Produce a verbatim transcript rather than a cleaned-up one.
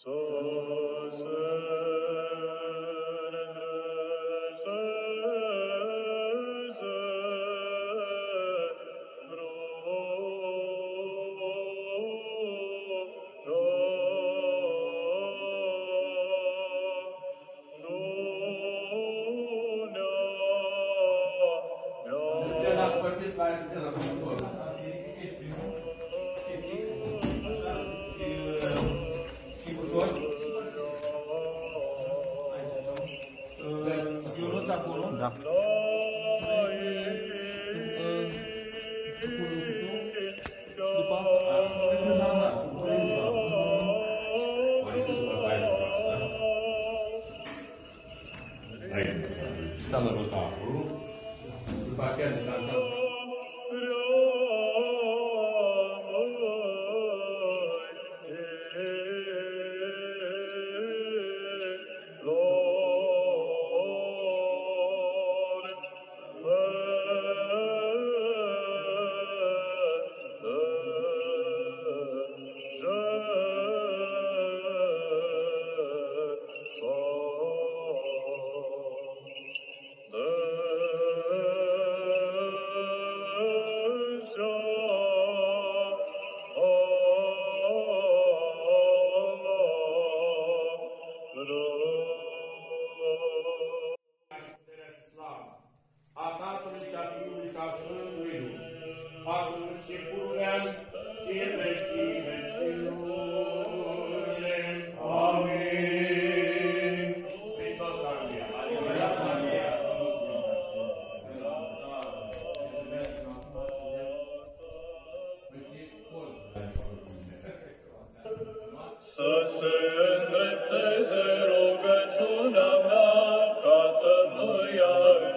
Da. După Sta la rotacolo, după aceea sta în calță. A Tatălui și a Fiului și a Sfântului Duh, acum și pururea și în vecii vecilor. Amin. Hristos a înviat. Aleluia, Maria. Să se îndrepteze rugăciunea mea ca tămâia